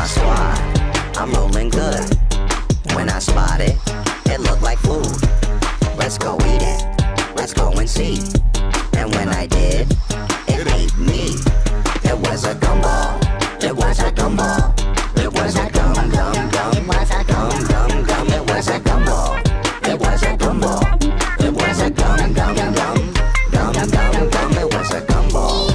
my squad, I'm rolling good. When I spot it, it looked like food. Let's go eat it, let's go and see. And when I did, it ate me. It was a gumball, it was a gumball. It was a gum gum gum, it was a gum gum gum. It was a gumball, it was a gumball. It was a gum gum gum gum, gum gum gum. It was a gumball.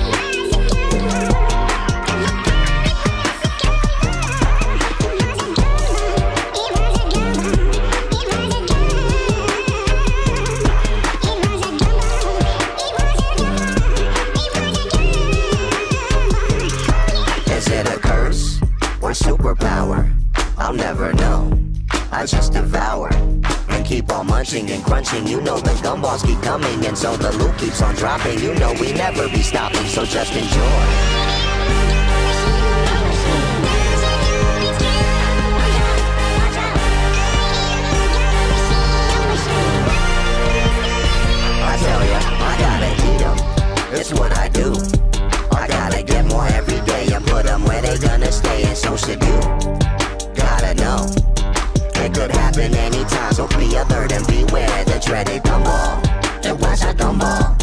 Or superpower, I'll never know. I just devour and keep on munching and crunching. You know the gumballs keep coming, and so the loot keeps on dropping. You know we never be stopping, so just enjoy. I tell ya, I gotta eat 'em. It's what I do. I gotta get more every day and put them where they gonna stay, and so should you. Gotta know, it could happen anytime, so be alert and beware the dreaded gumball. It was a gumball.